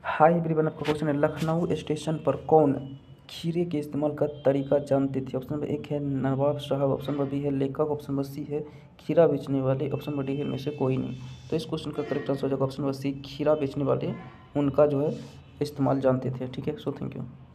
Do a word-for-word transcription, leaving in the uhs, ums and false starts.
Hi everyone, आपका question है Lucknow station पर कौन खीरे के इस्तेमाल का तरीका जानते थे। ऑप्शन नंबर एक है नवाब साहब, ऑप्शन नंबर बी है लेखक, ऑप्शन नंबर सी है खीरा बेचने वाले, ऑप्शन नंबर डी है में से कोई नहीं। तो इस क्वेश्चन का करेक्ट आंसर हो जाएगा ऑप्शन नंबर सी, खीरा बेचने वाले उनका जो है इस्तेमाल जानते थे। ठीक है, सो थैंक यू।